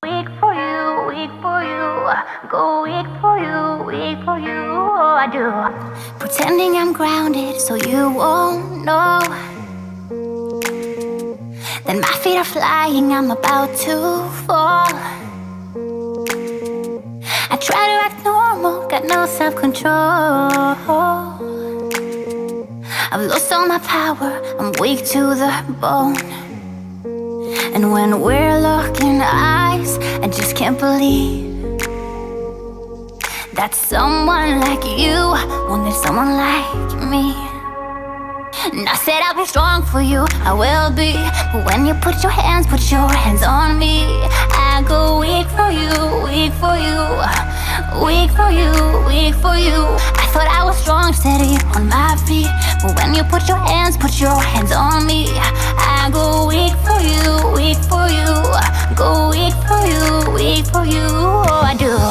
Weak for you, weak for you. Go weak for you, weak for you. Oh, I do. Pretending I'm grounded so you won't know. Then my feet are flying, I'm about to fall. I try to act normal, got no self-control. I've lost all my power, I'm weak to the bone. And when we're locking eyes, I just can't believe that someone like you wanted someone like me. And I said I'll be strong for you, I will be. But when you put your hands on me, I go weak for you, weak for you, weak for you, weak for you. I thought I was strong, steady on my feet. But when you put your hands on me, I go weak for you, weak for you. Go weak for you, weak for you. Oh, I do.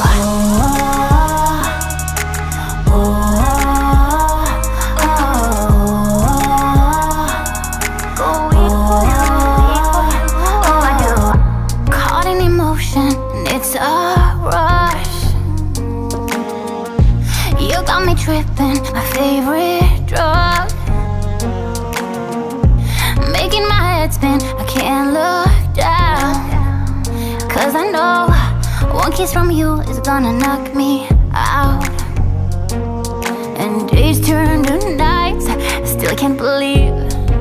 It's a rush. You got me tripping, my favorite drug. Making my head spin, I can't look down. Cause I know one kiss from you is gonna knock me out. And days turn to nights, I still can't believe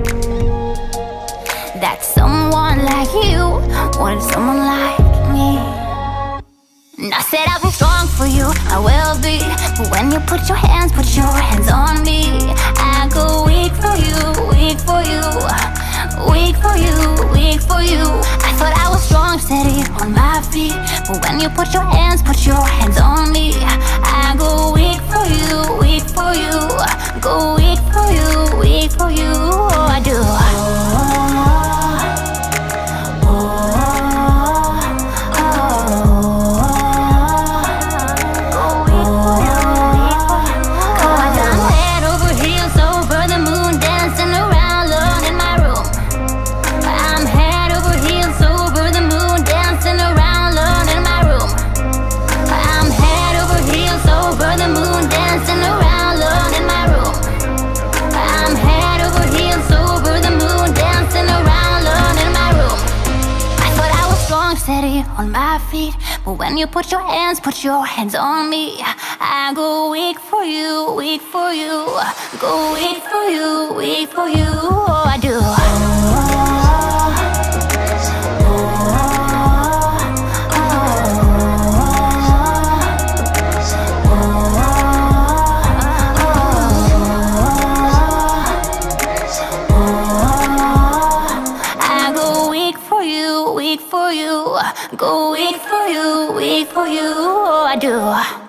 that someone like you wanted someone like me. And I said I'll be strong for you, I will be. But when you put your hands on me, I go weak for you, weak for you, weak for you, weak for you. I thought I was strong, steady on my feet. But when you put your hands on me, I go weak for you, weak for you. Go weak for you, weak for you. Oh, I do. Steady on my feet, but when you put your hands on me, I go weak for you, weak for you. Go weak for you, weak for you. Oh, I do. Weak for you, go weak for you, weak for you. Oh, I do.